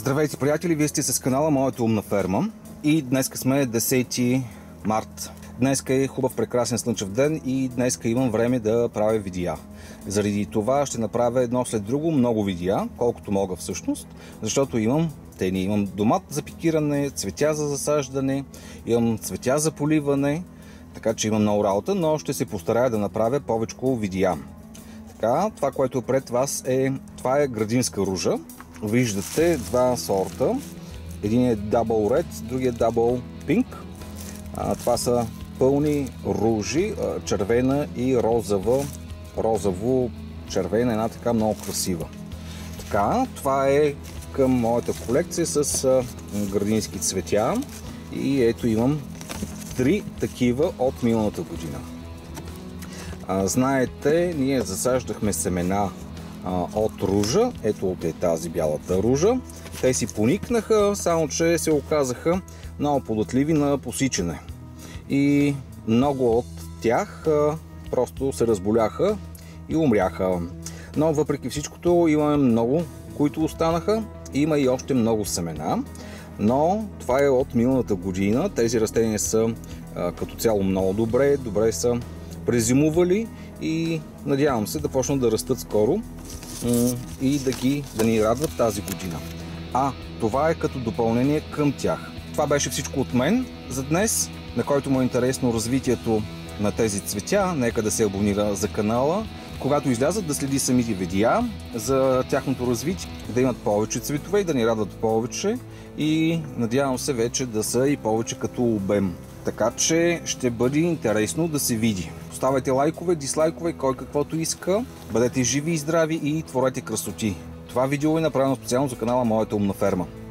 Здравейте, приятели! Вие сте с канала Моята умна ферма и днес сме 10 март. Днес е хубав, прекрасен слънчев ден и днес имам време да правя видеа. Заради това ще направя едно след друго много видеа, колкото мога всъщност, защото имам домат за пикиране, цветя за засаждане, имам цветя за поливане, така че имам много работа, но ще се постарая да направя повече видеа. Така, това, което пред вас това е градинска ружа. Виждате два сорта. Един е Double Red, другия е Double Pink. Това са пълни ружи, червена и розово-червена, една така много красива. Така, това е към моята колекция с градински цветя. И ето имам 3 такива от миналата година. Знаете, ние засаждахме семена от ружа, ето от тази бялата ружа. Те си поникнаха, само че се оказаха много податливи на посичане. И много от тях просто се разболяха и умряха. Но въпреки всичкото имаме много, които останаха. Има и още много семена. Но това е от миналата година. Тези растения са като цяло много добре са презимували и надявам се да почнат да растат скоро и да ни радват тази година. Това е като допълнение към тях. Това беше всичко от мен за днес. На който му е интересно развитието на тези цветя, нека да се абонира за канала. Когато излязат, да следи самите видеа за тяхното развитие, да имат повече цветове и да ни радват повече. И надявам се вече да са и повече като обем. Така че ще бъде интересно да се види. Оставайте лайкове, дислайкове, кой каквото иска. Бъдете живи и здрави и творете красоти. Това видео е направено специално за канала Моята умна ферма.